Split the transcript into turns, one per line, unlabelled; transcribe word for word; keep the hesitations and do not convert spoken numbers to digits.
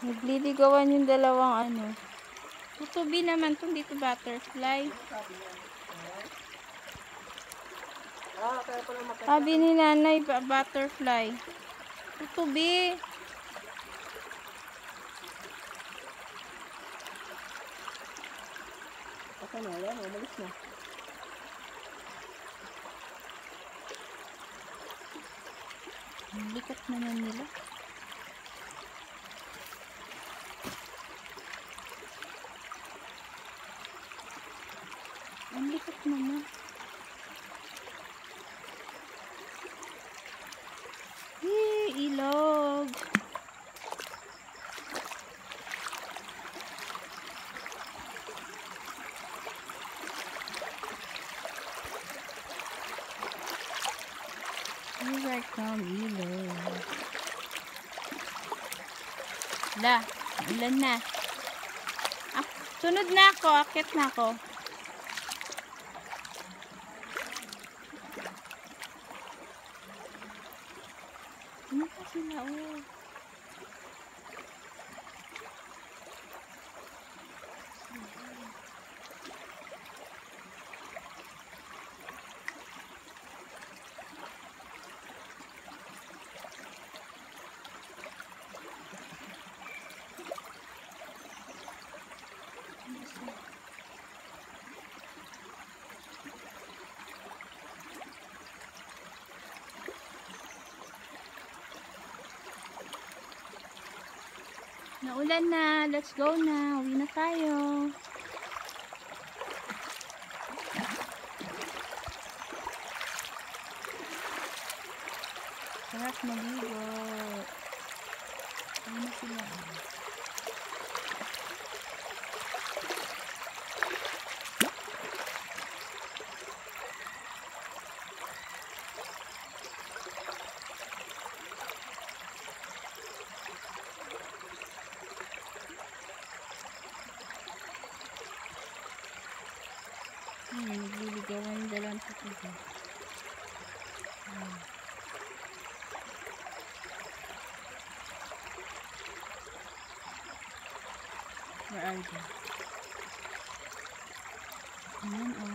Nagliligawan yung dalawang ano. Tutubi naman itong dito butterfly. Sabi ni nanay butterfly. Tutubi.
Asa na yan? Umalis na.
Likat naman nila. Ang likat naman. Yee, ilog. These are some ilog. La, ulan na. Ah, sunod na ako, akit na ako. Ano pa sila, oh. Naulan na. Let's go na. Uwi na tayo. Sarap maligo. Uwi na sila. Hmm, nagliligawan yung dalawang tutubi. Hmm. Where are they? Ayan, oh.